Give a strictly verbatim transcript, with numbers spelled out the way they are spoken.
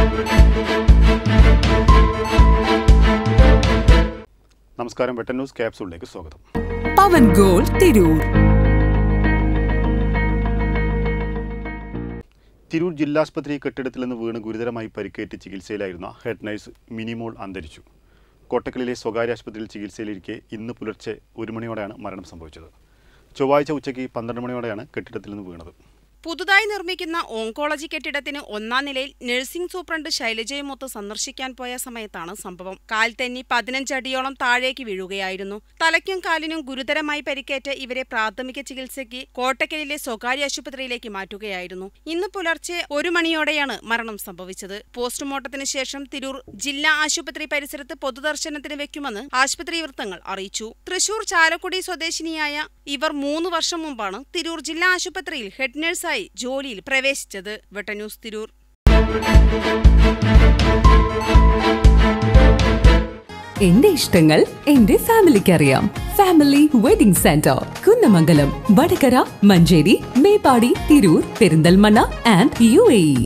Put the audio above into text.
നമസ്കാരം, വെട്ടൻ ന്യൂസ് ക്യാപ്സൂളിലേക്ക് സ്വാഗതം. പവൻ ഗോൾ തിരൂർ. തിരൂർ ജില്ലാസ്പത്രി കെട്ടിടത്തിൽ നിന്ന് വീണ് ഗുരുതരമായി പരിക്കേറ്റ് ചികിത്സയിലായിരുന്ന ഹെഡ് നഴ്സ് മിനിമോൾ അന്തരിച്ചു. കോട്ടക്കലിലെ സ്വകാര്യ ആശുപത്രിയിൽ ചികിത്സയിലിരിക്കെ ഇന്ന് പുലർച്ചെ ഒരു മണിയോടെയാണ് മരണം സംഭവിച്ചത്. ചൊവ്വാഴ്ച ഉച്ചയ്ക്ക് പന്ത്രണ്ട് മണിയോടെയാണ് കെട്ടിടത്തിൽ നിന്ന് വീണത്. പുതുതായി നിർമ്മിക്കുന്ന ഓങ്കോളജി കെട്ടിടത്തിന് ഒന്നാം നിലയിൽ നഴ്സിംഗ് സൂപ്രണ്ട് ശൈലജയുമൊത്ത് സന്ദർശിക്കാൻ പോയ സമയത്താണ് സംഭവം. കാൽ തെന്നി പതിനഞ്ചടിയോളം താഴേക്ക് വീഴുകയായിരുന്നു. തലയ്ക്കും കാലിനും ഗുരുതരമായി പരിക്കേറ്റ് ഇവരെ പ്രാഥമിക ചികിത്സയ്ക്ക് കോട്ടക്കലിലെ സ്വകാര്യ ആശുപത്രിയിലേക്ക് മാറ്റുകയായിരുന്നു. ഇന്ന് പുലർച്ചെ ഒരു മണിയോടെയാണ് മരണം സംഭവിച്ചത്. പോസ്റ്റ്മോർട്ടത്തിന് ശേഷം തിരൂർ ജില്ലാ ആശുപത്രി പരിസരത്ത് പൊതുദർശനത്തിന് വെക്കുമെന്ന് ആശുപത്രി വൃത്തങ്ങൾ അറിയിച്ചു. തൃശൂർ ചാലക്കുടി സ്വദേശിനിയായ ഇവർ മൂന്ന് വർഷം മുമ്പാണ് തിരൂർ ജില്ലാ ആശുപത്രിയിൽ ഹെഡ് നഴ്സ് ജോലിയിൽ പ്രവേശിച്ചത്. വെട്ടൻ ന്യൂസ് തിരൂർ. എന്റെ ഇഷ്ടങ്ങൾ എന്റെ ഫാമിലിക്ക് അറിയാം. Family wedding centre, Kunnamangalam, Vadakara, Manjeri, Meppadi, Tirur, Perinthalmanna and U A E.